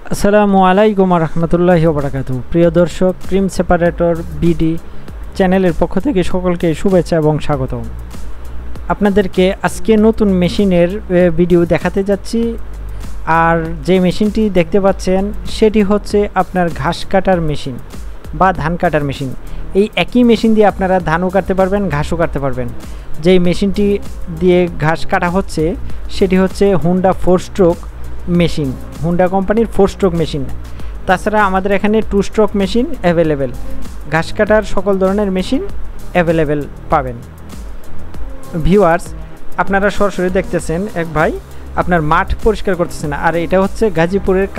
আসসালামু আলাইকুম রহমতুল্লাহি ওয়া বারাকাতুহু। প্রিয় দর্শক, ক্রিম সেপারেটর বিডি চ্যানেলের পক্ষ থেকে সকলকে শুভেচ্ছা এবং স্বাগত। আপনাদেরকে আজকে নতুন মেশিনের ভিডিও দেখাতে যাচ্ছি। আর যে মেশিনটি দেখতে পাচ্ছেন সেটি হচ্ছে আপনার ঘাস কাটার মেশিন বা ধান কাটার মেশিন। এই একই মেশিন দিয়ে আপনারা ধানও কাটতে পারবেন, ঘাসও কাটতে পারবেন। যেই মেশিনটি দিয়ে ঘাস কাটা হচ্ছে সেটি হচ্ছে হুন্ডা 4 স্ট্রোক মেশিন, হুন্ডা কোম্পানির 4 স্ট্রোক মেশিন। তাছাড়া আমাদের এখানে 2 স্ট্রোক মেশিন অ্যাভেলেবেল, ঘাস কাটার সকল ধরনের মেশিন অ্যাভেলেবেল পাবেন। ভিউয়ার্স, আপনারা সরাসরি দেখতেছেন এক ভাই আপনার মাঠ পরিষ্কার করতেছেন। আর এটা হচ্ছে গাজীপুরের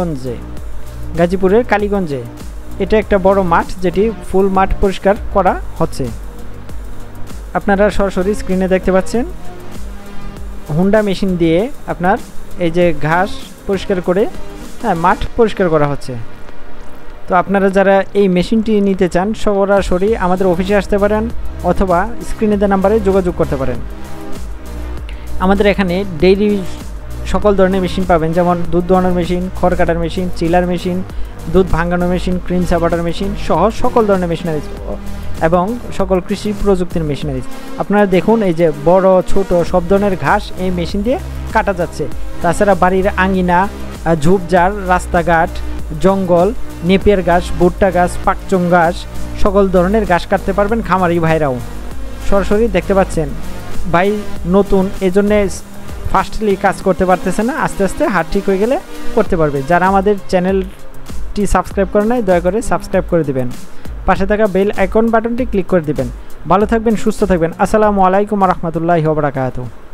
কালীগঞ্জে এটা একটা বড় মাঠ, যেটি ফুল মাঠ পরিষ্কার করা হচ্ছে। আপনারা সরাসরি স্ক্রিনে দেখতে পাচ্ছেন হুন্ডা মেশিন দিয়ে আপনার এই যে ঘাস পরিষ্কার করে মাঠ পরিষ্কার করা হচ্ছে। তো আপনারা যারা এই মেশিনটি নিতে চান সরাসরি আমাদের অফিসে আসতে পারেন অথবা স্ক্রিনে দেওয়া নাম্বারে যোগাযোগ করতে পারেন। আমাদের এখানে ডেইলি সকল ধরনের মেশিন পাবেন, যেমন দুধ দোয়ানোর মেশিন, খড় কাটার মেশিন, চিলার মেশিন, দুধ ভাঙানোর মেশিন, ক্রিম সেপারেটর মেশিন সহ সকল ধরনের মেশিনারিজ এবং সকল কৃষি প্রযুক্তির মেশিনারিজ। আপনারা দেখুন এই যে বড় ছোট সব ধরনের ঘাস এই মেশিন দিয়ে কাটা যাচ্ছে। তাছাড়া বাড়ির আঙিনা, ঝোপঝাড়, রাস্তাঘাট, জঙ্গল, নেপিয়ার ঘাস, ভুট্টা গাছ, পাকচং ঘাস সকল ধরনের ঘাস কাটতে পারবেন খামারি ভাইরাও। সরাসরি দেখতে পাচ্ছেন ভাই নতুন, এজন্যে ফাস্টলি কাজ করতে পারতেছে না, আস্তে আস্তে হাত ঠিক হয়ে গেলে করতে পারবে। যারা আমাদের চ্যানেলটি সাবস্ক্রাইব করে নাই দয়া করে সাবস্ক্রাইব করে দিবেন, পাশে থাকা বেল আইকন বাটনটি ক্লিক করে দিবেন। ভালো থাকবেন, সুস্থ থাকবেন। আসসালামু আলাইকুম রহমতুল্লাহি ওয়া বারাকাতুহু।